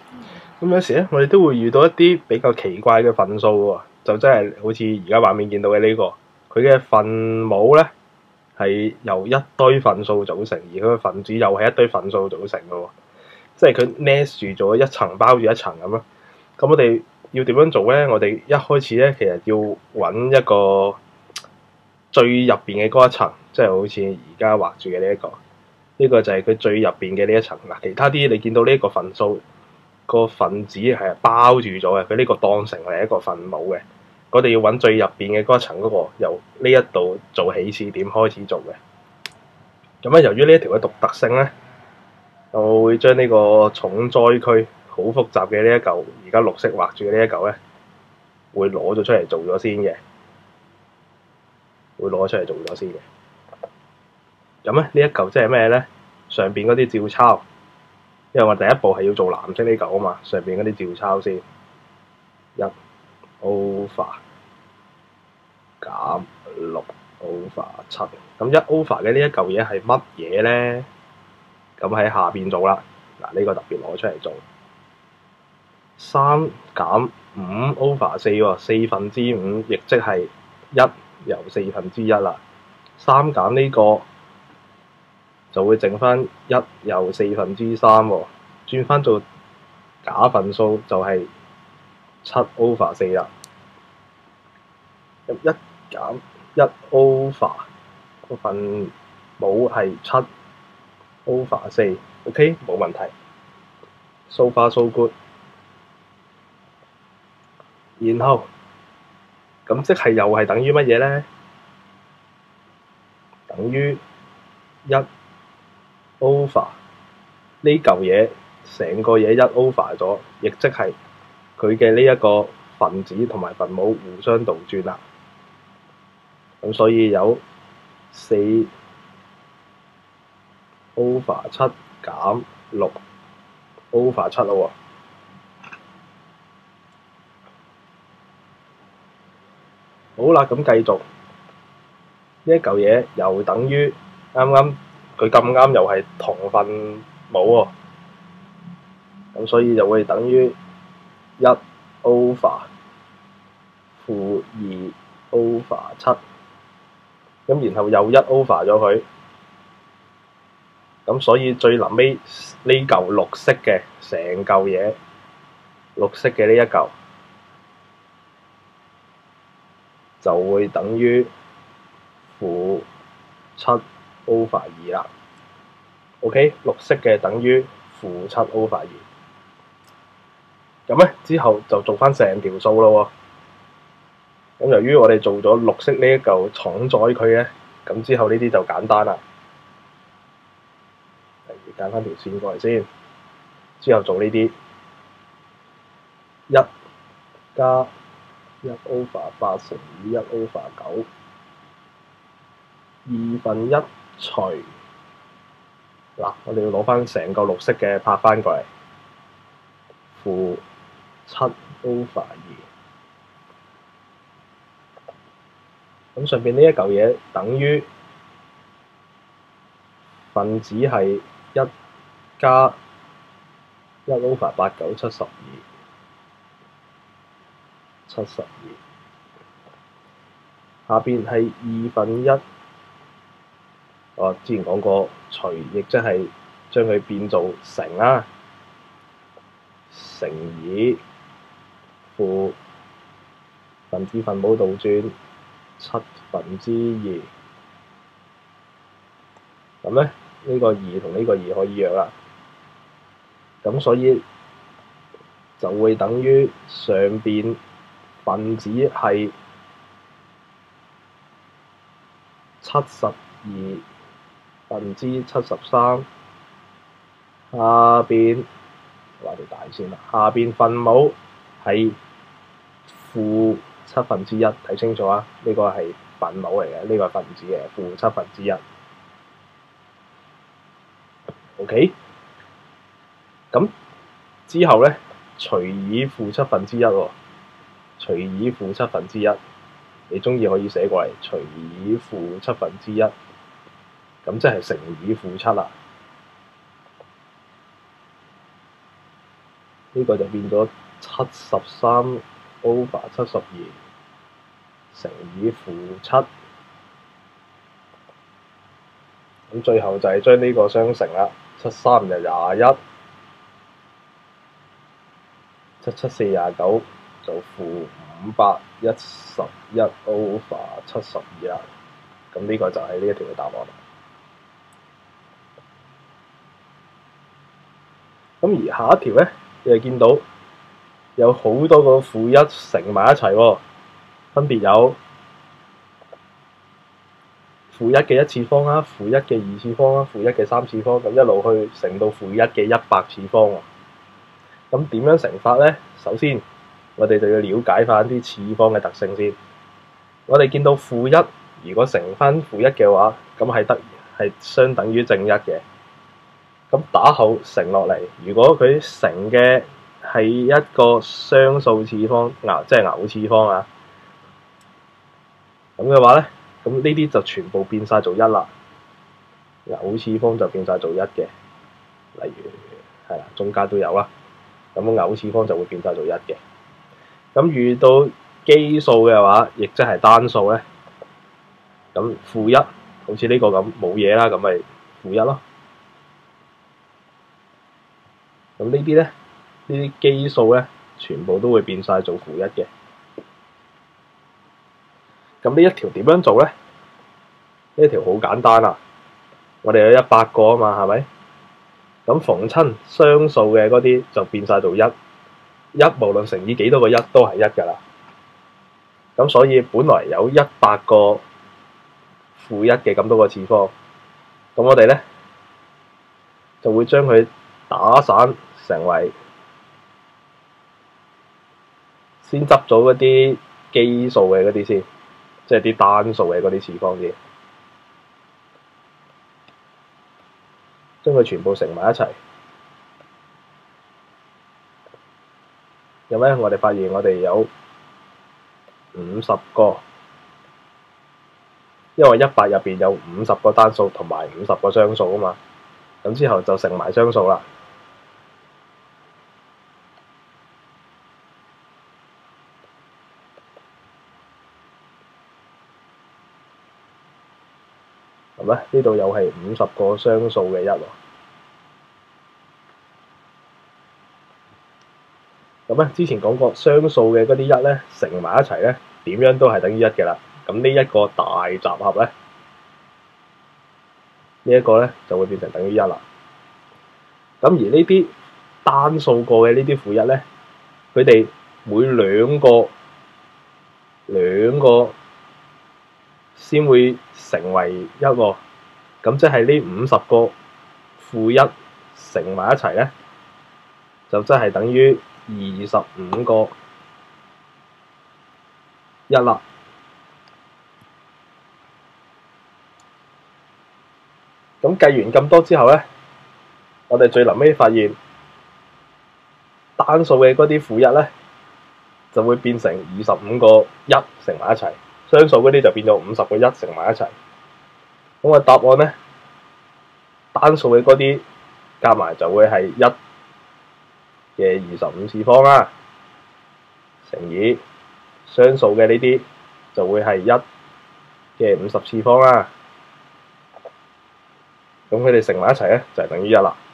咁有時咧，我哋都會遇到一啲比較奇怪嘅分數喎，就真係好似而家畫面見到嘅呢個，佢嘅分母咧係由一堆分數組成，而佢嘅分子又係一堆分數組成嘅喎，即係佢 nest 住咗一層包住一層咁咯。咁我哋要點樣做咧？我哋一開始咧，其實要揾一個最入邊嘅嗰一層，即係好似而家畫住嘅呢一個，呢個就係佢最入邊嘅呢一層。嗱，其他啲你見到呢一個分數個分子係包住咗嘅，佢呢個當成係一個分母嘅。我哋要揾最入邊嘅嗰一層嗰個，由呢一度做起始點開始做嘅。咁咧，由於呢一條嘅獨特性咧，我會將呢個重災區好複雜嘅呢一嚿，而家綠色畫住嘅呢一嚿咧，會攞咗出嚟做咗先嘅。會攞出嚟做咗先嘅。咁咧，呢一嚿即係咩咧？上邊嗰啲照抄，因為我第一步係要做藍色呢嚿啊嘛，上邊嗰啲照抄先。1 over 減6 over 7。咁1 over 嘅呢一嚿嘢係乜嘢咧？咁喺下邊做啦。嗱，呢個特別攞出嚟做。3減5 over 4喎，4/5，亦即係1由1/4啦。3減呢個就會剩翻1由4/3喎，轉翻做假分數就係7 over 4啦。咁1減1 over 個分母係7 over 4，OK， 冇問題。So far so good。然後咁即係又係等於乜嘢咧？等於1 over 呢嚿嘢，成個嘢1 over 咗，亦即係佢嘅呢一個分子同埋分母互相倒轉啦。咁所以有4 over 7減6 over 7咯喎。好啦，咁繼續呢一嚿嘢又等於啱啱佢咁啱又係同分母喎，咁所以就會等於1 over -2 over 7，咁然後又1 over 咗佢，咁所以最臨尾呢嚿綠色嘅成嚿嘢，綠色嘅呢一嚿就會等於-7 over 2啦。OK， 綠色嘅等於-7 over 2。咁咧之後就做翻成條數咯喎。咁由於我哋做咗綠色呢一嚿重災區咧，咁之後呢啲就簡單啦。例如揀翻條線過嚟先，之後做呢啲1加1 over 8乘以1 over 9， 1/2除嗱，我哋要攞翻成個綠色嘅拍翻過嚟，-7 over 2。咁上邊呢一嚿嘢等於分子係1加1 over 8 9 72，下邊係1/2。我之前講過除，亦即係將佢變做乘啦，乘以負分子分母倒轉2/7。咁咧呢個2同呢個2可以約啦，咁所以就會等於上邊分子係72/73，下邊畫條大線啦，下邊分母係-7/1，睇清楚啊！呢個係分母嚟嘅，呢個係分子嘅-7/1。OK， 咁之後咧，除以-7/1喎，除以-7/1，你中意可以寫過嚟，除以-7/1，咁即係乘以-7啦。 呢個就變咗73 over 72乘以-7，咁最後就係將呢個相乘啦，73就21，77 4 29就-511 over 72啦。咁呢個就係呢一條嘅答案。咁而下一條咧，你就見到有好多個-1乘埋一齊喎，分別有-1嘅1次方啦、-1嘅2次方啦、-1嘅3次方，咁一路去乘到-1嘅100次方喎。咁點樣乘法咧？首先，我哋就要了解翻啲次方嘅特性先。我哋見到-1，如果乘翻-1嘅話，咁係相等於正一嘅。咁打後乘落嚟，如果佢乘嘅係一個雙數次方，即係偶次方啊，咁嘅話咧，咁呢啲就全部變晒做1啦。偶次方就變晒做1嘅，例如係啦，中間都有啦。咁偶次方就會變晒做1嘅。咁遇到奇數嘅話，亦即係單數咧，咁-1好似呢個咁冇嘢啦，咁咪-1咯。咁呢啲咧，呢啲奇數咧，全部都會變晒做-1嘅。咁呢一條點樣做咧？呢一條好簡單啦，我哋有100個啊嘛，係咪？咁逢親雙數嘅嗰啲就變晒做1，無論乘以幾多個1都係1㗎啦。咁所以本來有100個-1嘅咁多個次方，咁我哋咧就會將佢打散成為先執咗嗰啲奇數嘅嗰啲先，即係啲單數嘅嗰啲次方先，將佢全部乘埋一齊。咁咧，我哋發現我哋有50個，因為100入邊有50個單數同埋50個雙數啊嘛。咁之後就乘埋雙數啦。咁咧，呢度又係50個雙數嘅1喎。咁咧，之前講過雙數嘅嗰啲1咧，乘埋一齊咧，點樣都係等於1嘅啦。咁呢一個大集合咧，呢一個咧就會變成等於1啦。咁而呢啲單數過嘅呢啲-1咧，佢哋每兩個先會成為1喎。咁即係呢50個-1乘埋一齊咧，就即係等於25個1啦。咁計完咁多之後咧，我哋最臨尾發現單數嘅嗰啲-1咧，就會變成25個1乘埋一齊，雙數嗰啲就變咗50個1乘埋一齊。咁個答案咧，單數嘅嗰啲加埋就會係1嘅25次方啦，乘以雙數嘅呢啲就會係1嘅50次方啦。咁佢哋乘埋一齊咧，就係等於1啦。